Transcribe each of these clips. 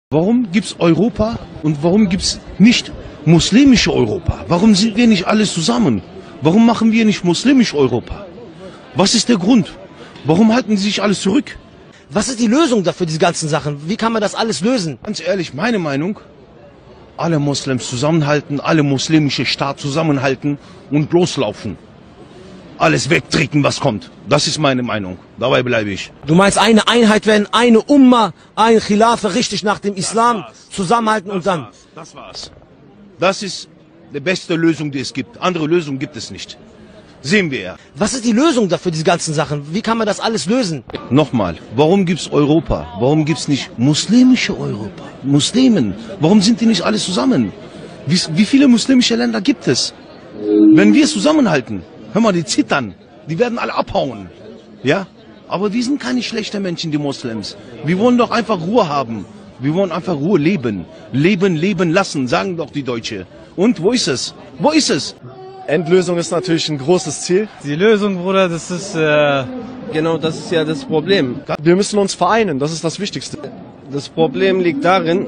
Warum gibt es Europa und warum gibt es nicht muslimische Europa? Warum sind wir nicht alles zusammen? Warum machen wir nicht muslimisch Europa? Was ist der Grund? Warum halten sie sich alles zurück? Was ist die Lösung dafür, diese ganzen Sachen? Wie kann man das alles lösen? Ganz ehrlich, meine Meinung, alle Moslems zusammenhalten, alle muslimische Staat zusammenhalten und loslaufen. Alles wegtreten, was kommt. Das ist meine Meinung. Dabei bleibe ich. Du meinst eine Einheit werden, eine Umma, ein Khilafe richtig nach dem Islam zusammenhalten und dann... Das war's. Das ist die beste Lösung, die es gibt. Andere Lösung gibt es nicht. Sehen wir ja. Was ist die Lösung dafür, diese ganzen Sachen? Wie kann man das alles lösen? Nochmal, warum gibt es Europa? Warum gibt es nicht muslimische Europa? Muslimen, warum sind die nicht alle zusammen? Wie viele muslimische Länder gibt es? Wenn wir es zusammenhalten, hör mal, die zittern, die werden alle abhauen. Ja? Aber wir sind keine schlechten Menschen, die Moslems. Wir wollen doch einfach Ruhe haben. Wir wollen einfach Ruhe leben. Leben lassen, sagen doch die Deutschen. Und wo ist es? Wo ist es? Endlösung ist natürlich ein großes Ziel. Die Lösung, Bruder, das ist... Genau, das ist ja das Problem. Wir müssen uns vereinen, das ist das Wichtigste. Das Problem liegt darin,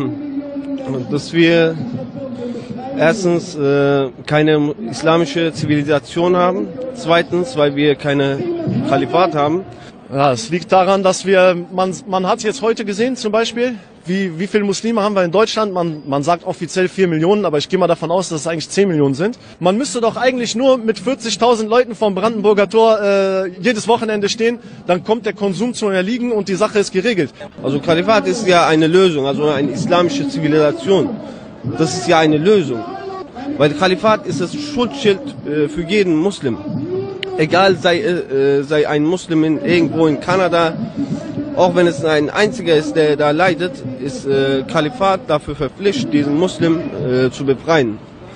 dass wir erstens keine islamische Zivilisation haben. Zweitens, weil wir keine Kalifat haben. Ja, es liegt daran, dass man hat jetzt heute gesehen zum Beispiel, wie viele Muslime haben wir in Deutschland? Man sagt offiziell 4 Millionen, aber ich gehe mal davon aus, dass es eigentlich 10 Millionen sind. Man müsste doch eigentlich nur mit 40.000 Leuten vom Brandenburger Tor jedes Wochenende stehen, dann kommt der Konsum zu erliegen und die Sache ist geregelt. Also Kalifat ist ja eine Lösung, also eine islamische Zivilisation. Das ist ja eine Lösung. Weil Kalifat ist das Schutzschild für jeden Muslim. Egal, sei ein Muslim irgendwo in Kanada, auch wenn es ein einziger ist, der da leidet, ist Kalifat dafür verpflichtet, diesen Muslim zu befreien.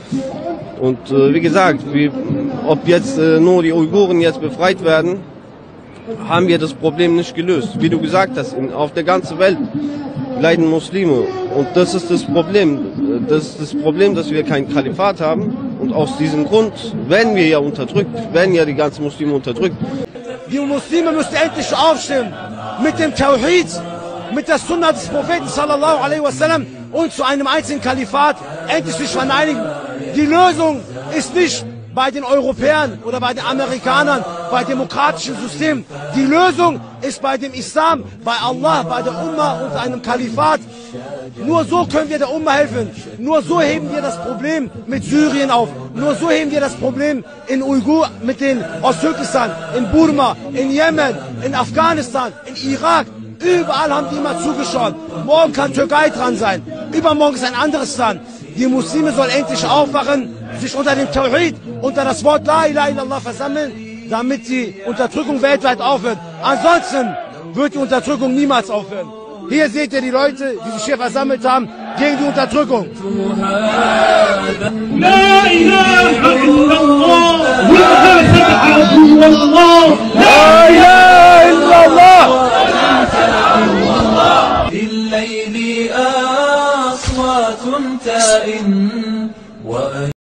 Und wie gesagt, ob jetzt nur die Uiguren jetzt befreit werden, haben wir das Problem nicht gelöst. Wie du gesagt hast, auf der ganzen Welt leiden Muslime. Und das ist das Problem. Das ist das Problem, dass wir kein Kalifat haben. Und aus diesem Grund werden wir ja unterdrückt, werden ja die ganzen Muslime unterdrückt. Die Muslime müssen endlich aufstehen mit dem Tawhid, mit der Sunna des Propheten sallallahu alaihi wasallam und zu einem einzigen Kalifat endlich sich vereinigen. Die Lösung ist nicht bei den Europäern oder bei den Amerikanern, bei demokratischen Systemen. Die Lösung ist bei dem Islam, bei Allah, bei der Umma und einem Kalifat. Nur so können wir der Umma helfen. Nur so heben wir das Problem mit Syrien auf. Nur so heben wir das Problem in Uigur, mit den Osttürkistan, in Burma, in Jemen, in Afghanistan, in Irak. Überall haben die immer zugeschaut. Morgen kann Türkei dran sein. Übermorgen ist ein anderes Land. Die Muslime sollen endlich aufwachen, sich unter dem Tawhid, unter das Wort La ilaha illallah versammeln, damit die Unterdrückung weltweit aufhört. Ansonsten wird die Unterdrückung niemals aufhören. Hier seht ihr die Leute, die sich hier versammelt haben, gegen die Unterdrückung. La ilaha illallah, la ilaha illallah, la ilaha